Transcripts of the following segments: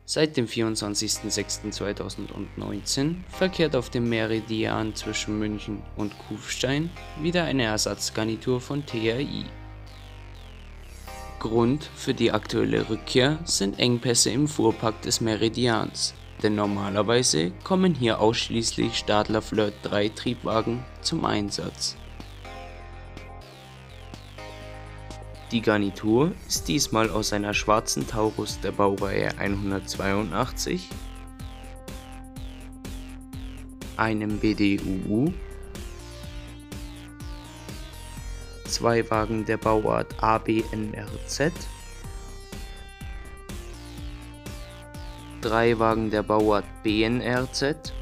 Seit dem 24.06.2019 verkehrt auf dem Meridian zwischen München und Kufstein wieder eine Ersatzgarnitur von TAI. Grund für die aktuelle Rückkehr sind Engpässe im Fuhrpark des Meridians, denn normalerweise kommen hier ausschließlich Stadler Flirt 3 Triebwagen zum Einsatz. Die Garnitur ist diesmal aus einer schwarzen Taurus der Baureihe 182, einem BDUU, 2 Wagen der Bauart ABNRZ, 3 Wagen der Bauart BNRZ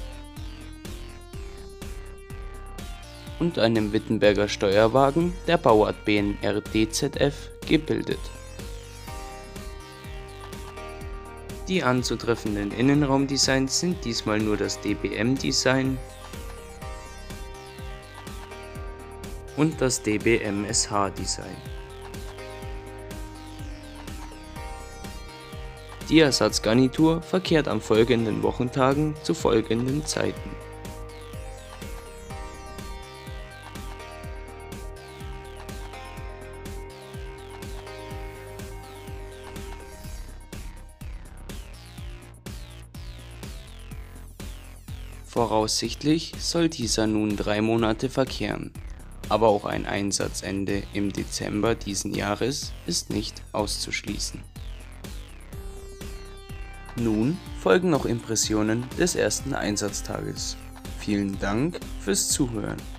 und einem Wittenberger Steuerwagen der Bauart BNR-DZF gebildet. Die anzutreffenden Innenraumdesigns sind diesmal nur das DBM-Design und das DBM-SH-Design. Die Ersatzgarnitur verkehrt an folgenden Wochentagen zu folgenden Zeiten. Voraussichtlich soll dieser nun 3 Monate verkehren, aber auch ein Einsatzende im Dezember diesen Jahres ist nicht auszuschließen. Nun folgen noch Impressionen des ersten Einsatztages. Vielen Dank fürs Zuhören.